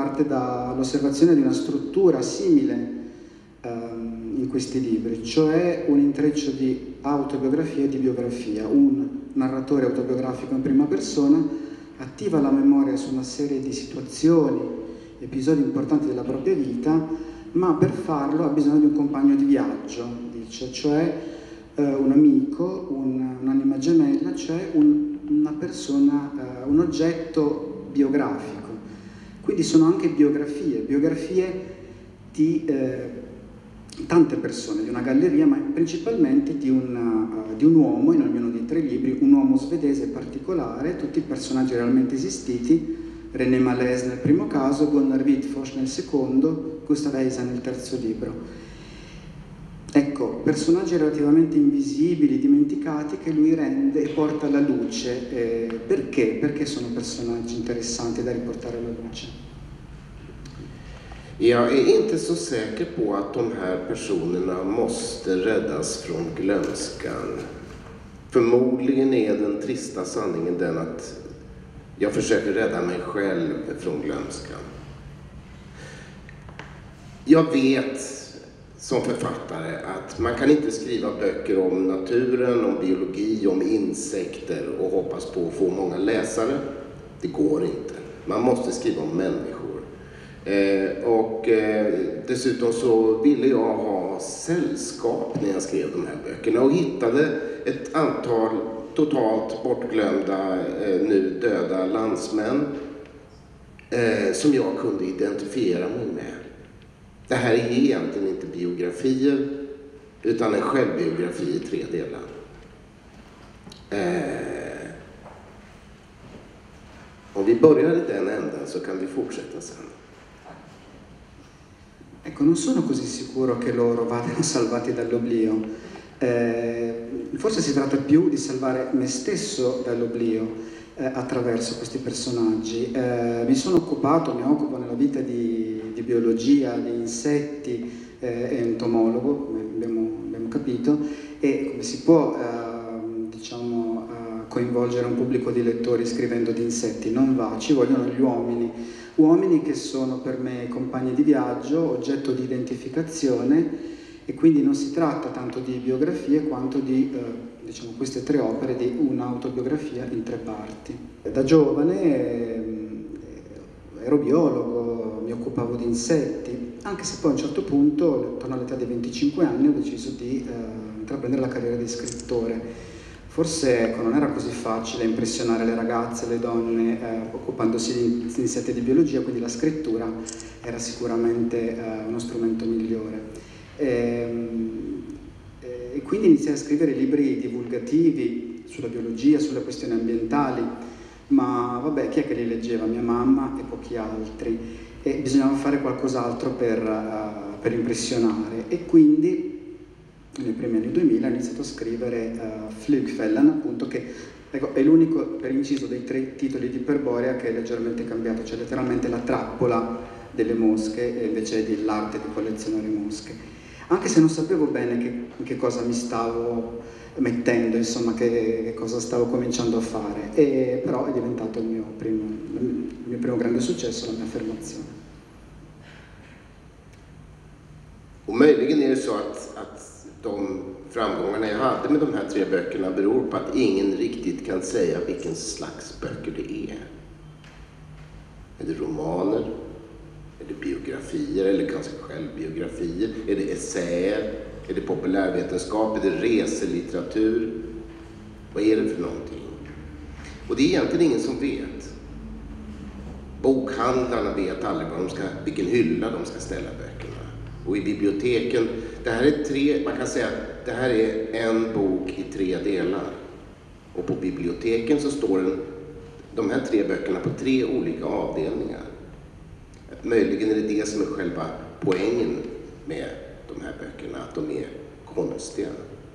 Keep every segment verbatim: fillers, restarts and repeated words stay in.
parte dall'osservazione di una struttura simile ehm, in questi libri, cioè un intreccio di autobiografia e di biografia. Un narratore autobiografico in prima persona attiva la memoria su una serie di situazioni, episodi importanti della propria vita, ma per farlo ha bisogno di un compagno di viaggio, dice, cioè eh, un amico, un, un'anima gemella, cioè un, una persona, eh, un oggetto biografico. Quindi sono anche biografie, biografie di eh, tante persone, di una galleria, ma principalmente di, una, uh, di un uomo in ognuno dei tre libri, un uomo svedese particolare, tutti i personaggi realmente esistiti, René Malès nel primo caso, Gunnar Wittfors nel secondo, Gustav Eisa nel terzo libro. Ecco, personaggi relativamente invisibili, dimenticati, che lui rende e porta alla luce. Eh, perché? Perché sono personaggi interessanti da riportare alla luce. Jag är inte så säker på att de här personerna måste räddas från glömskan. Förmodligen är den trista sanningen den att jag försöker rädda mig själv från glömskan. Jag vet som författare att man kan inte skriva böcker om naturen, om biologi, om insekter och hoppas på att få många läsare. Det går inte. Man måste skriva om människor. Eh, och eh, dessutom så ville jag ha sällskap när jag skrev de här böckerna och hittade ett antal totalt bortglömda, eh, nu döda landsmän eh, som jag kunde identifiera mig med. Det här är egentligen inte biografier utan en självbiografi i tre delar. Eh, om vi börjar i den änden så kan vi fortsätta sen. Ecco, non sono così sicuro che loro vadano salvati dall'oblio. Eh, forse si tratta più di salvare me stesso dall'oblio eh, attraverso questi personaggi. Eh, mi sono occupato, mi occupo nella vita di, di biologia, di insetti, eh, è entomologo, come abbiamo, abbiamo capito, e come si può eh, diciamo, eh, coinvolgere un pubblico di lettori scrivendo di insetti? Non va, ci vogliono gli uomini. Uomini che sono per me compagni di viaggio, oggetto di identificazione, e quindi non si tratta tanto di biografie quanto di eh, diciamo, queste tre opere di un'autobiografia in tre parti. Da giovane eh, ero biologo, mi occupavo di insetti, anche se poi a un certo punto, attorno all'età dei venticinque anni, ho deciso di eh, intraprendere la carriera di scrittore. Forse ecco, non era così facile impressionare le ragazze, le donne, eh, occupandosi di, di insetti e di biologia, quindi la scrittura era sicuramente eh, uno strumento migliore. E, e quindi iniziai a scrivere libri divulgativi sulla biologia, sulle questioni ambientali, ma vabbè, chi è che li leggeva? Mia mamma e pochi altri. E bisognava fare qualcos'altro per, uh, per impressionare. E quindi nei primi anni duemila ho iniziato a scrivere uh, Flugfällan, appunto, che ecco, è l'unico, per inciso, dei tre titoli di Iperborea che è leggermente cambiato, cioè letteralmente la trappola delle mosche e invece dell'arte di collezionare mosche. Anche se non sapevo bene che, che cosa mi stavo mettendo, insomma, che, che cosa stavo cominciando a fare, e, però è diventato il mio primo, il mio primo grande successo, la mia affermazione. Och möjligen är det så att, att de framgångarna jag hade med de här tre böckerna beror på att ingen riktigt kan säga vilken slags böcker det är. Är det romaner? Är det biografier eller kanske självbiografier? Är det essäer? Är det populärvetenskap? Är det reselitteratur? Vad är det för någonting? Och det är egentligen ingen som vet. Bokhandlarna vet aldrig vad de ska, vilken hylla de ska ställa böckerna. Och i biblioteken, det här är tre, man kan säga att det här är en bok i tre delar. Och på biblioteken så står den, de här tre böckerna på tre olika avdelningar. Möjligen är det det som är själva poängen med de här böckerna, att de är konstiga.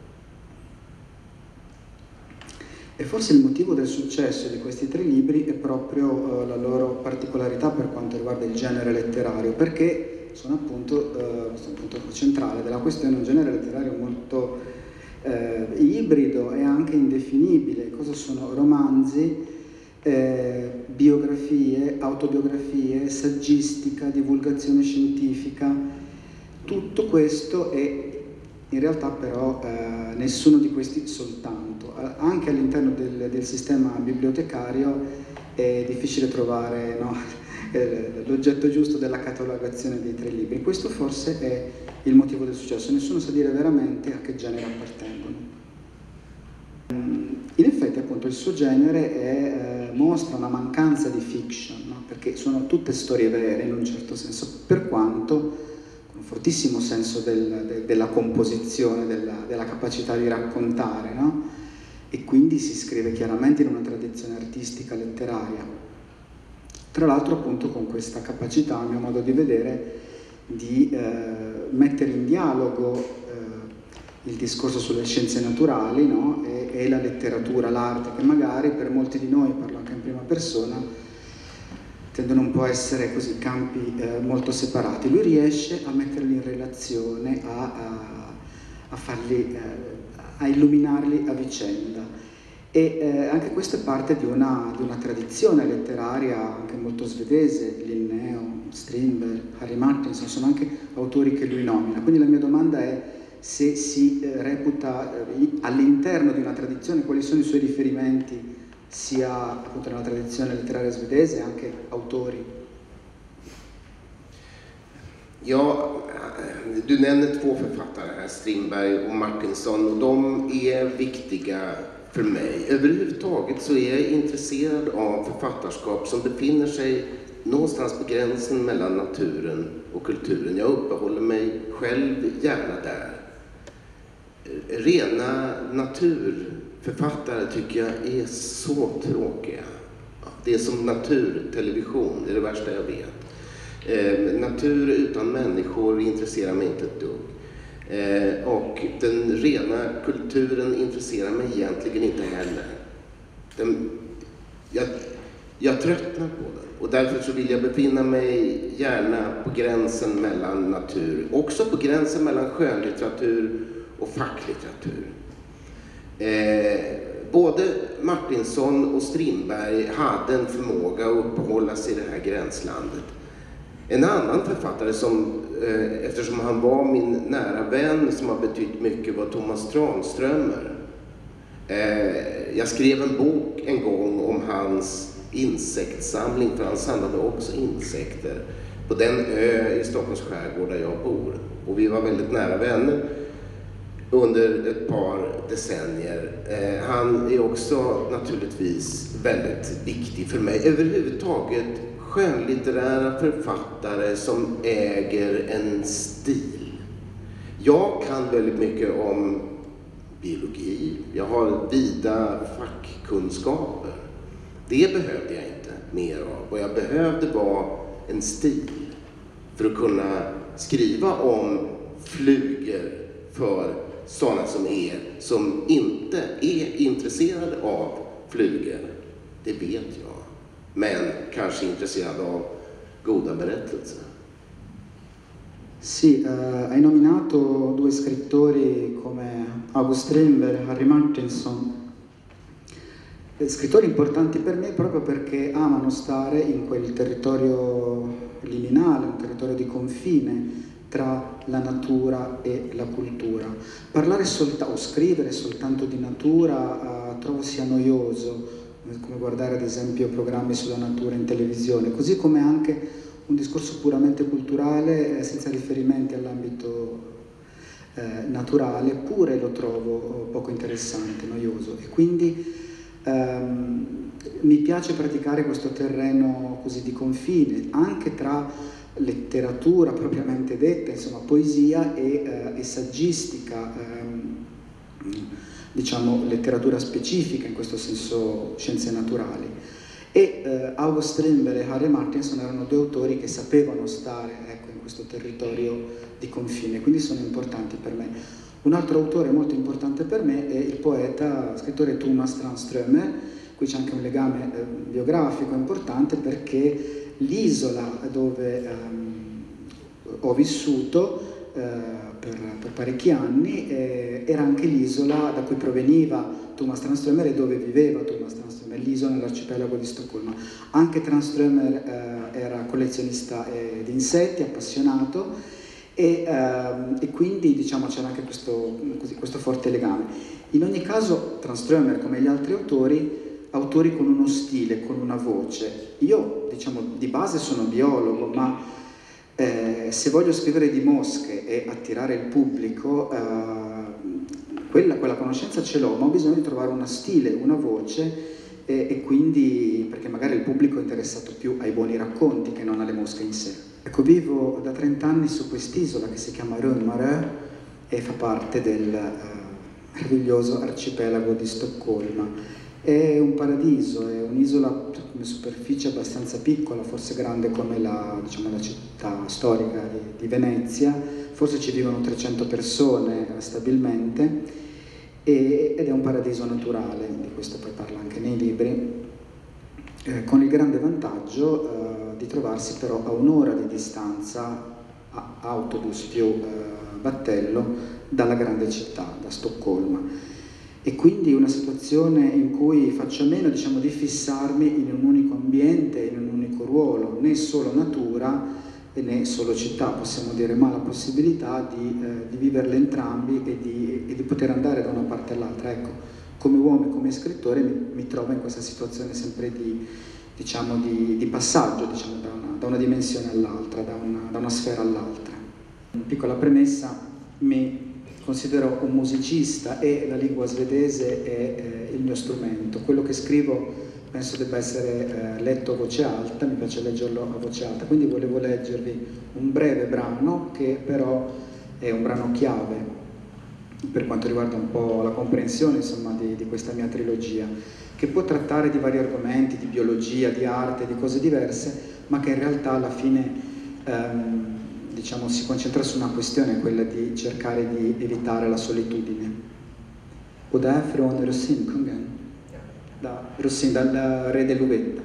E forse il motivo del successo di questi tre libri è proprio uh, la loro particolarità per quanto riguarda il genere letterario, perché sono appunto, uh, questo è un punto centrale della questione, un genere letterario molto uh, ibrido e anche indefinibile. Cosa sono romanzi? eh, biografie, autobiografie, saggistica, divulgazione scientifica, tutto questo e in realtà però eh, nessuno di questi soltanto. Anche all'interno del, del sistema bibliotecario è difficile trovare, no, l'oggetto giusto della catalogazione dei tre libri. Questo forse è il motivo del successo, nessuno sa dire veramente a che genere appartengono. In effetti appunto il suo genere è, eh, mostra una mancanza di fiction, no? Perché sono tutte storie vere in un certo senso, per quanto con un fortissimo senso del, de, della composizione, della, della capacità di raccontare, no? E quindi si scrive chiaramente in una tradizione artistica letteraria. Tra l'altro appunto con questa capacità, a mio modo di vedere, di eh, mettere in dialogo eh, il discorso sulle scienze naturali, no? e, e la letteratura, l'arte, che magari per molti di noi, parlo anche in prima persona, tendono un po' a essere così campi eh, molto separati. Lui riesce a metterli in relazione, a, a, a farli... Eh, a illuminarli a vicenda e eh, anche questo è parte di una, di una tradizione letteraria anche molto svedese. Linneo, Strindberg, Harry Martinson sono anche autori che lui nomina, quindi la mia domanda è se si eh, reputa eh, all'interno di una tradizione, quali sono i suoi riferimenti sia appunto nella tradizione letteraria svedese anche autori. Ja, du nämner två författare här, Strindberg och Martinson, och de är viktiga för mig. Överhuvudtaget så är jag intresserad av författarskap som befinner sig någonstans på gränsen mellan naturen och kulturen. Jag uppehåller mig själv gärna där. Rena naturförfattare tycker jag är så tråkiga. Det är som naturtelevision, det är det värsta jag vet. Eh, natur utan människor intresserar mig inte ett dugg. Eh, och den rena kulturen intresserar mig egentligen inte heller. Den, jag, jag tröttnar på den. Och därför så vill jag befinna mig gärna på gränsen mellan natur. Också på gränsen mellan skönlitteratur och facklitteratur. Eh, både Martinson och Strindberg hade en förmåga att uppehålla sig i det här gränslandet. En annan författare som, eh, eftersom han var min nära vän som har betytt mycket, var Thomas Tranströmer. Eh, jag skrev en bok en gång om hans insektssamling, för han samlade också insekter på den ö i Stockholms skärgård där jag bor. Och vi var väldigt nära vänner under ett par decennier. Eh, han är också naturligtvis väldigt viktig för mig. Överhuvudtaget skönlitterära författare som äger en stil. Jag kan väldigt mycket om biologi. Jag har vida fackkunskaper. Det behövde jag inte mer av. Vad jag behövde var en stil för att kunna skriva om flugor för sådana som er som inte är intresserade av flugor. Det vet jag. Men kanske intresserade av goda berättelser. Sì, eh, hai nominato due scrittori come August Strindberg e Harry Martinson, scrittori importanti per me proprio perché amano stare in quel territorio liminale, un territorio di confine tra la natura e la cultura. Parlare soltanto o scrivere soltanto di natura eh, trovo sia noioso, come guardare ad esempio programmi sulla natura in televisione, così come anche un discorso puramente culturale eh, senza riferimenti all'ambito eh, naturale, pure lo trovo poco interessante, noioso. E quindi ehm, mi piace praticare questo terreno così di confine, anche tra letteratura propriamente detta, insomma poesia e, eh, e saggistica, ehm, diciamo letteratura specifica, in questo senso scienze naturali. E eh, August Strindberg e Harry Martinson erano due autori che sapevano stare, ecco, in questo territorio di confine, quindi sono importanti per me. Un altro autore molto importante per me è il poeta, scrittore Thomas Tranströmer. Qui c'è anche un legame eh, biografico importante perché l'isola dove ehm, ho vissuto eh, per, per parecchi anni, eh, era anche l'isola da cui proveniva Thomas Tranströmer e dove viveva Thomas Tranströmer, l'isola nell'arcipelago di Stoccolma. Anche Tranströmer eh, era collezionista eh, di insetti, appassionato, e, ehm, e quindi diciamo c'era anche questo, così, questo forte legame. In ogni caso Tranströmer, come gli altri autori, autori con uno stile, con una voce. Io diciamo di base sono biologo, ma eh, se voglio scrivere di mosche e attirare il pubblico, eh, quella, quella conoscenza ce l'ho, ma ho bisogno di trovare uno stile, una voce, e, e quindi perché magari il pubblico è interessato più ai buoni racconti che non alle mosche in sé. Ecco, vivo da trent'anni su quest'isola che si chiama Rönnmarö e fa parte del eh, meraviglioso arcipelago di Stoccolma. È un paradiso, è un'isola come superficie abbastanza piccola, forse grande come la, diciamo, la città storica di, di Venezia, forse ci vivono trecento persone stabilmente, e, ed è un paradiso naturale, di questo poi parla anche nei libri, eh, con il grande vantaggio eh, di trovarsi però a un'ora di distanza, a autobus più eh, battello, dalla grande città, da Stoccolma. E quindi una situazione in cui faccio a meno, diciamo, di fissarmi in un unico ambiente, in un unico ruolo, né solo natura né solo città, possiamo dire, ma la possibilità di, eh, di viverle entrambi e di, e di poter andare da una parte all'altra. Ecco, come uomo e come scrittore mi, mi trovo in questa situazione sempre di, diciamo, di, di passaggio, diciamo, da, una, da una dimensione all'altra, da una, da una sfera all'altra. Una piccola premessa: mi considero un musicista e la lingua svedese è eh, il mio strumento. Quello che scrivo penso debba essere eh, letto a voce alta, mi piace leggerlo a voce alta, quindi volevo leggervi un breve brano che però è un brano chiave per quanto riguarda un po' la comprensione, insomma, di, di questa mia trilogia, che può trattare di vari argomenti, di biologia, di arte, di cose diverse, ma che in realtà alla fine ehm, diciamo, si concentra su una questione, quella di cercare di evitare la solitudine. Och det är från Rossinkungen, da Rossin, dal Re dell'Uvetta.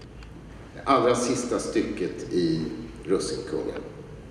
Allra sista stycket i Rossinkungen.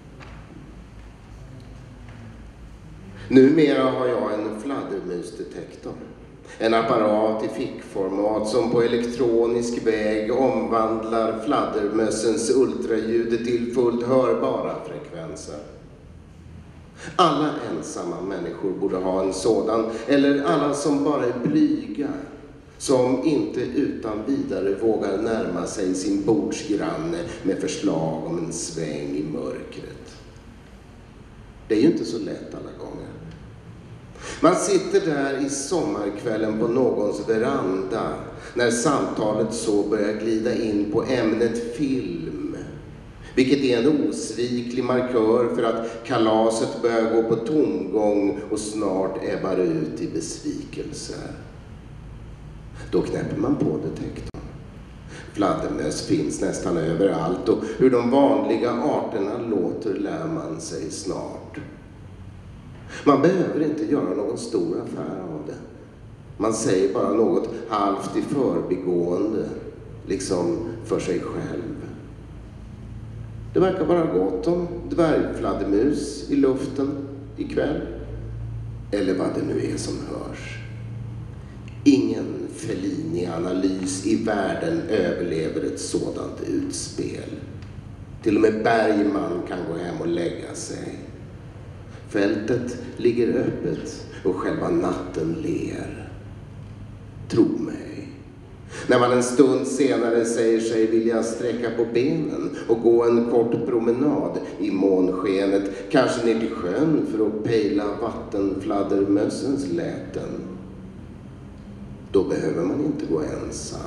Numera har jag en fladdermusdetektor. En apparat i fickformat som på elektronisk väg omvandlar fladdermössens ultraljud till fullt hörbara frekvenser. Alla ensamma människor borde ha en sådan, eller alla som bara är blyga, som inte utan vidare vågar närma sig sin bordsgranne med förslag om en sväng i mörkret. Det är ju inte så lätt alla gånger. Man sitter där i sommarkvällen på någons veranda när samtalet så börjar glida in på ämnet film, vilket är en osviklig markör för att kalaset börjar gå på tomgång och snart ebbar ut i besvikelse. Då knäpper man på detektorn. Fladdermöss finns nästan överallt och hur de vanliga arterna låter lär man sig snart. Man behöver inte göra någon stor affär av det. Man säger bara något halvt i förbigående, liksom för sig själv. Det verkar vara gott om dvärgfladdermus i luften ikväll. Eller vad det nu är som hörs. Ingen Fellini-analys i världen överlever ett sådant utspel. Till och med Bergman kan gå hem och lägga sig. Fältet ligger öppet och själva natten ler. Tro mig. När man en stund senare säger sig vilja sträcka på benen och gå en kort promenad i månskenet, kanske ner till sjön för att pejla vattenfladdermössens läten, då behöver man inte gå ensam.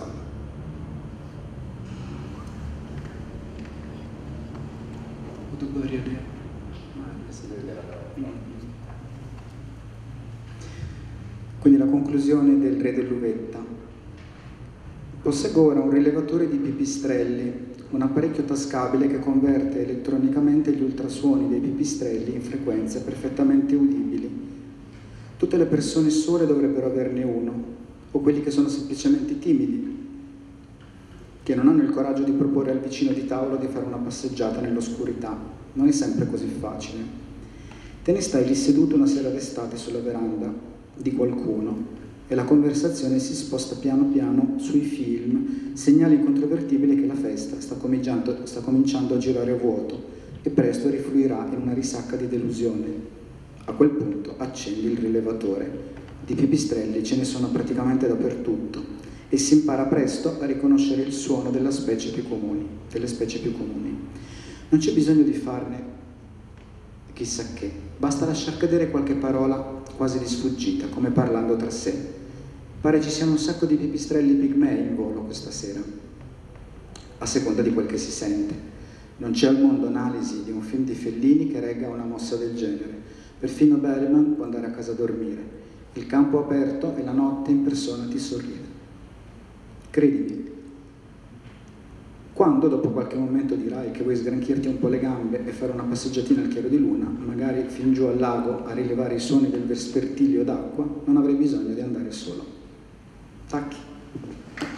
Och då börjar det. Quindi la conclusione del Re dell'Uvetta. Posseggo ora un rilevatore di pipistrelli, un apparecchio tascabile che converte elettronicamente gli ultrasuoni dei pipistrelli in frequenze perfettamente udibili. Tutte le persone sole dovrebbero averne uno, o quelli che sono semplicemente timidi, che non hanno il coraggio di proporre al vicino di tavolo di fare una passeggiata nell'oscurità. Non è sempre così facile. Te ne stai lì seduto una sera d'estate sulla veranda di qualcuno e la conversazione si sposta piano piano sui film, segnali incontrovertibili che la festa sta cominciando, sta cominciando a girare a vuoto e presto rifluirà in una risacca di delusione. A quel punto accendi il rilevatore. Di pipistrelli ce ne sono praticamente dappertutto e si impara presto a riconoscere il suono della specie più comuni, delle specie più comuni. Non c'è bisogno di farne chissà che, basta lasciar cadere qualche parola quasi di sfuggita, come parlando tra sé. Pare ci siano un sacco di pipistrelli pigmei in volo questa sera, a seconda di quel che si sente. Non c'è al mondo analisi di un film di Fellini che regga una mossa del genere. Perfino Bergman può andare a casa a dormire. Il campo aperto e la notte in persona ti sorride. Credimi, quando dopo qualche momento dirai che vuoi sgranchirti un po' le gambe e fare una passeggiatina al chiaro di luna, magari fin giù al lago a rilevare i suoni del vespertilio d'acqua, non avrai bisogno di andare solo. Tacchi.